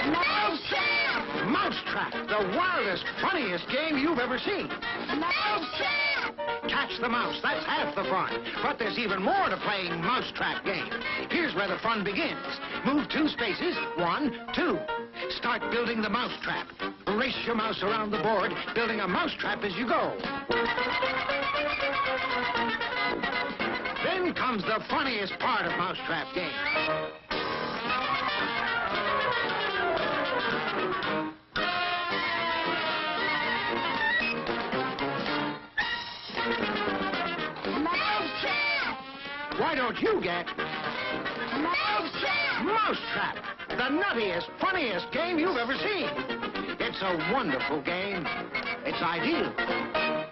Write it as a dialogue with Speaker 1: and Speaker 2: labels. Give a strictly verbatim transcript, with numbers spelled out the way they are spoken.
Speaker 1: Mousetrap!
Speaker 2: Mousetrap, the wildest, funniest game you've ever seen.
Speaker 1: Mousetrap!
Speaker 2: Catch the mouse, that's half the fun. But there's even more to playing Mousetrap game. Here's where the fun begins. Move two spaces, one, two. Start building the mousetrap. Race your mouse around the board, building a mousetrap as you go. Then comes the funniest part of Mousetrap game. Why don't you get
Speaker 1: Mousetrap!
Speaker 2: Mousetrap, the nuttiest, funniest game you've ever seen? It's a wonderful game. It's ideal.